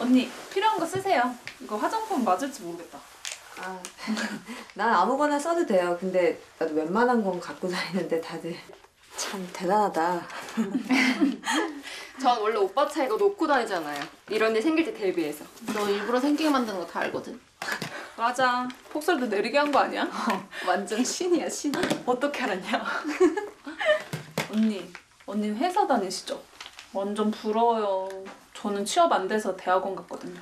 언니 필요한 거 쓰세요. 이거 화장품 맞을지 모르겠다. 아, 난 아무거나 써도 돼요. 근데 나도 웬만한 건 갖고 다니는데 다들 참 대단하다. 전 원래 오빠 차 이거 놓고 다니잖아요. 이런 일 생길 때 대비해서. 너 일부러 생기게 만드는 거 다 알거든. 맞아. 폭설도 내리게 한 거 아니야? 완전 신이야, 신. 어떻게 알았냐? 언니 회사 다니시죠? 완전 부러워요. 저는 취업 안 돼서 대학원 갔거든요.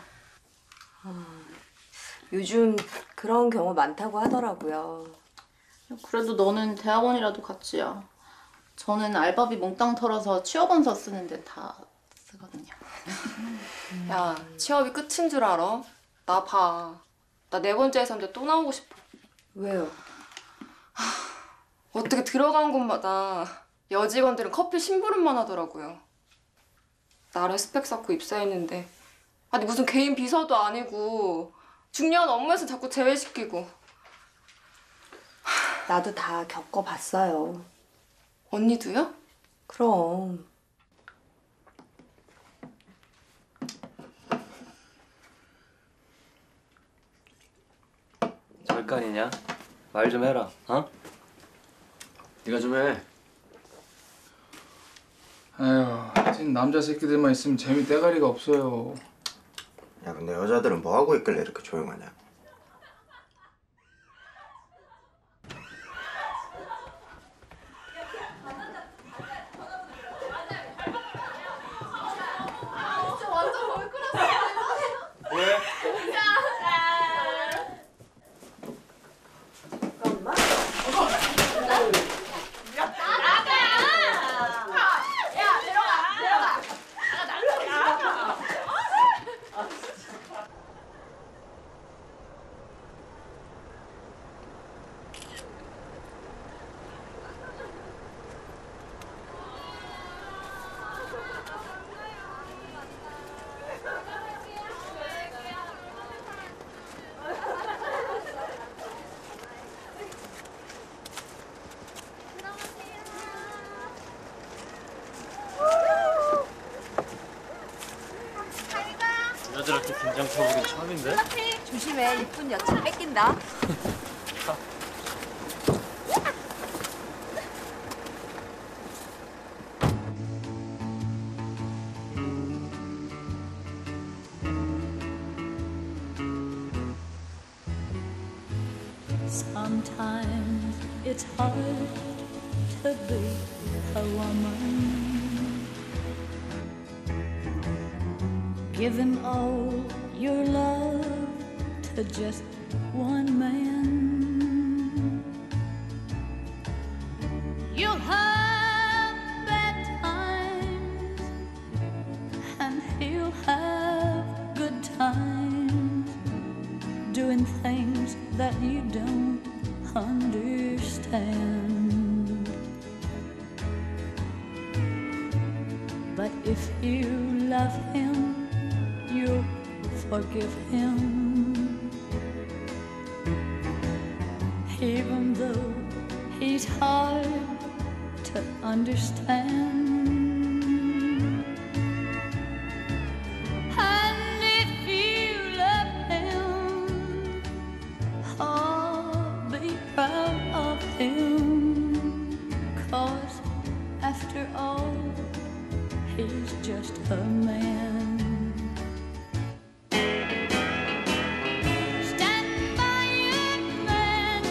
요즘 그런 경우 많다고 하더라고요. 그래도 너는 대학원이라도 갔지야. 저는 알바비 몽땅 털어서 취업원서 쓰는데 다 쓰거든요. 야, 취업이 끝인 줄 알아? 나 봐. 나 4번째 회사인데 또 나오고 싶어. 왜요? 어떻게 들어간 곳마다 여직원들은 커피 심부름만 하더라고요. 나름 스펙 쌓고 입사했는데 아니 무슨 개인 비서도 아니고 중요한 업무에서 자꾸 제외시키고. 나도 다 겪어봤어요. 언니도요? 그럼. 절간이냐? 말 좀 해라, 어? 네가 좀 해. 아휴, 진 남자 새끼들만 있으면 재미 떼가리가 없어요. 야, 근데 여자들은 뭐 하고 있길래 이렇게 조용하냐? 여자들한테 긴장 쳐보긴 처음인데? 조심해, 이쁜 여친 뺏긴다. Sometimes it's hard to be a woman. Giving all your love to just one man. You'll have bad times and he'll have good times, doing things that you don't understand. But if you love him, you'll forgive him, even though he's hard to understand. And if you love him, oh, be proud of him, 'cause after all, he's just a man. Stand by your man,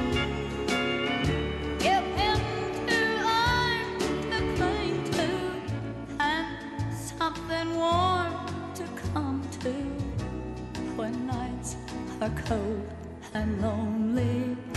give him 2 arms to cling to, and something warm to come to when nights are cold and lonely.